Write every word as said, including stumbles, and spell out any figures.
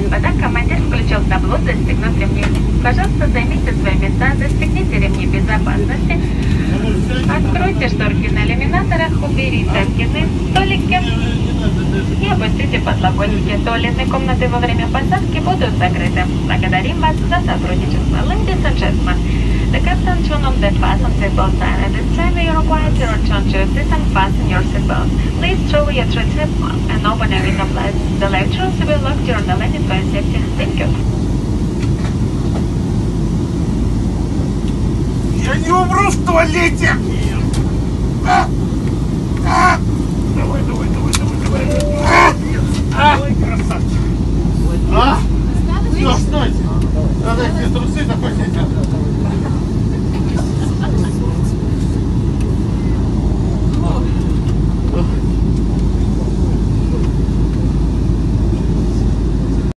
господа, командир включил табло «Застегнуть ремни». Пожалуйста, займите свои места, застегните ремни безопасности, откройте шторки на иллюминаторах, уберите откидные столики и опустите подлокотники. Туалетные комнаты во время посадки будут закрыты. Благодарим вас за сотрудничество. Ladies and gentlemen, the captain turned on the fasten seatbelt sign. At this time, we require to return to your seat and fasten your seatbelt. Please throw your tip and open your window flaps. The lecturers will lock during the landing for safety. Thank you. Я не умру в туалете! А! А! Давай, давай, давай, давай, давай! А! А! Красавчик! А! Все, стойте! Надо эти трусы захватить.